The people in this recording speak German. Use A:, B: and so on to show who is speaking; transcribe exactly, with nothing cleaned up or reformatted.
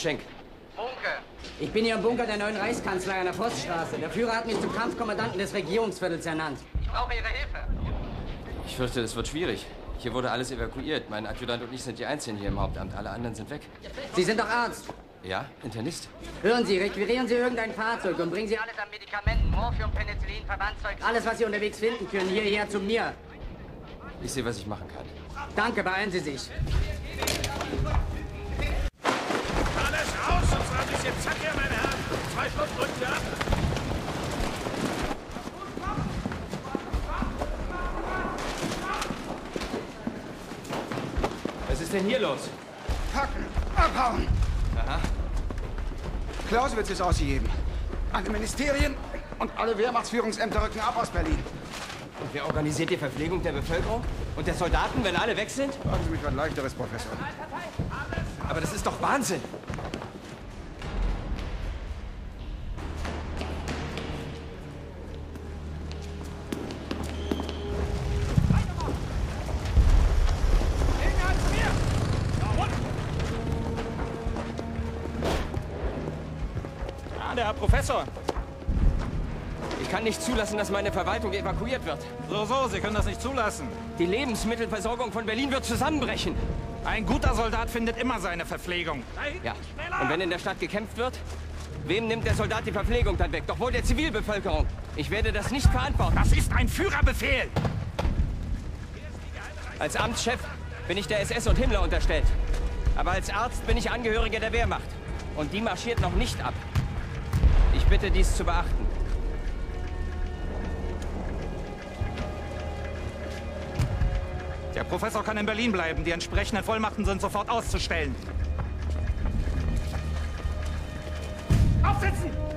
A: Schenk.
B: Bunker.
C: Ich bin hier im Bunker der neuen Reichskanzlei an der Poststraße. Der Führer hat mich zum Kampfkommandanten des Regierungsviertels ernannt.
B: Ich brauche Ihre Hilfe.
A: Ich fürchte, das wird schwierig. Hier wurde alles evakuiert. Mein Adjutant und ich sind die Einzigen hier im Hauptamt. Alle anderen sind weg.
C: Sie sind doch Arzt.
A: Ja, Internist.
C: Hören Sie, requirieren Sie irgendein Fahrzeug und bringen Sie
B: Alles an Medikamenten, Morphium, Penicillin, Verbandszeug.
C: alles, was Sie unterwegs finden können, hierher zu mir.
A: Ich sehe, was ich machen kann.
C: Danke, beeilen Sie sich.
D: Alles raus, sonst ein bisschen Zack hier, meine Herren. Zwei Stunden drücken Sie ab.
A: Was ist denn hier los?
E: Packen, abhauen.
A: Aha.
E: Clausewitz ist ausgegeben. Alle Ministerien und alle Wehrmachtsführungsämter rücken ab aus Berlin.
A: Und wer organisiert die Verpflegung der Bevölkerung? Und der Soldaten, wenn alle weg sind?
E: Fragen Sie mich was Leichteres, Professor.
A: Aber das ist doch Wahnsinn.
D: Ah, der Herr Professor.
A: Ich kann nicht zulassen, dass meine Verwaltung evakuiert wird.
D: So, so, Sie können das nicht zulassen.
A: Die Lebensmittelversorgung von Berlin wird zusammenbrechen.
D: Ein guter Soldat findet immer seine Verpflegung.
A: Ja. Und wenn in der Stadt gekämpft wird, wem nimmt der Soldat die Verpflegung dann weg? Doch wohl der Zivilbevölkerung. Ich werde das nicht verantworten.
D: Das ist ein Führerbefehl.
A: Als Amtschef bin ich der S S und Himmler unterstellt. Aber als Arzt bin ich Angehöriger der Wehrmacht. Und die marschiert noch nicht ab. Ich bitte, dies zu beachten.
D: Der Professor kann in Berlin bleiben. Die entsprechenden Vollmachten sind sofort auszustellen. Aufsitzen!